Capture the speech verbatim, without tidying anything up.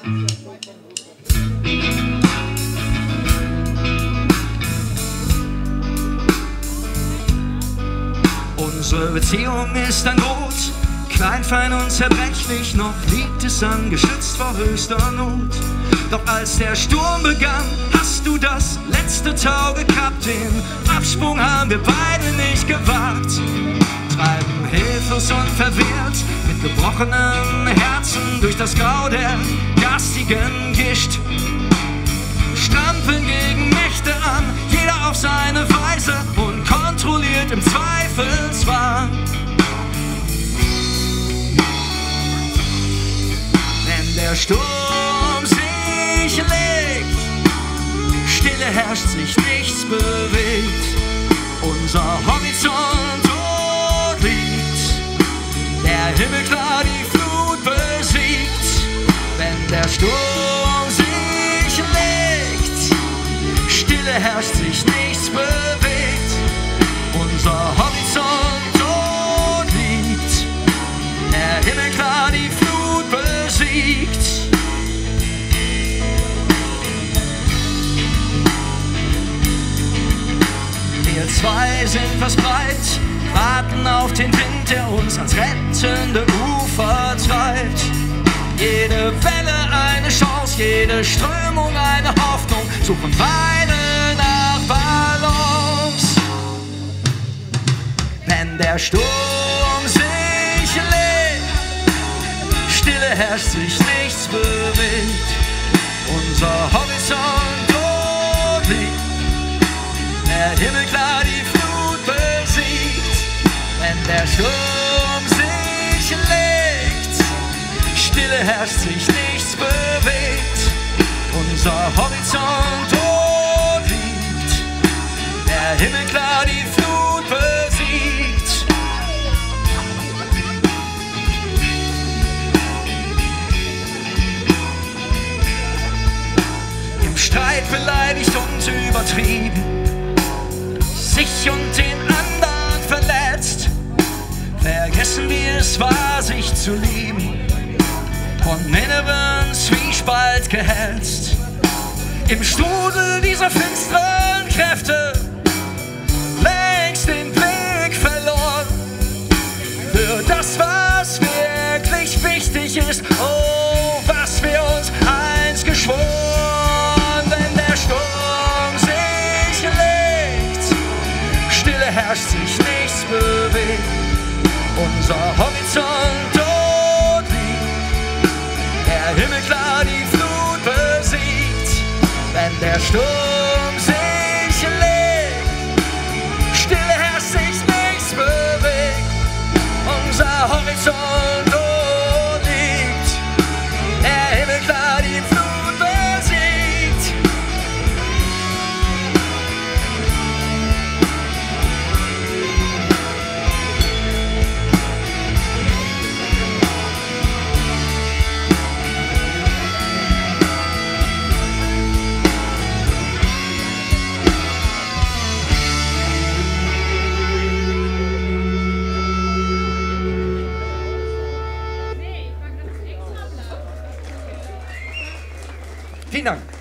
Unsere Beziehung ist ein Boot, klein, fein und zerbrechlich, noch liegt es angeschützt vor höchster Not. Doch als der Sturm begann, hast du das letzte Tau gekappt, den Absprung haben wir beide nicht gewagt. Treiben hilflos und verwehrt, mit gebrochenem Herzen durch das Grau der garstigen Gischt. Strampeln gegen Mächte an, jeder auf seine Weise und kontrolliert im Zweifelsfall. Wenn der Sturm sich legt, Stille herrscht, sich nichts bewegt, unser Horizont tot liegt, der Himmel klar die Flut besiegt. Wenn der Sturm sich legt, Stille herrscht, sich nichts bewegt, unser Horizont tot liegt, der Himmel klar die Flut besiegt. Wir zwei sind was breit, warten auf den Wind, der uns ans rettende Ufer treibt. Jede Welle eine Chance, jede Strömung eine Hoffnung, suchen beide nach Balance. Wenn der Sturm sich legt, Stille herrscht, sich nichts bewegt, unser Horizont tot liegt, der Himmel klar die Flut besiegt. Wenn der Sturm sich legt, Stille herrscht, sich nichts bewegt, unser Horizont tot liegt, der Himmel klar die Flut besiegt. Im Streit beleidigt und übertrieben, sich und den anderen verletzt, vergessen wie es war, sich zu lieben, von inneren Zwiespalt gehetzt. Im Strudel dieser finsteren Kräfte längst den Blick verloren für das, was wirklich wichtig ist, oh, was wir uns einst geschworen. Wenn der Sturm sich legt, Stille herrscht, sich nichts bewegt, unser Horizont tot liegt, der Himmel klar die Flut besiegt. Wenn der Sturm sich legt, Stille herrscht, sich nichts bewegt, unser Horizont tot liegt, der Himmel klar die Flut besiegt. Vielen Dank.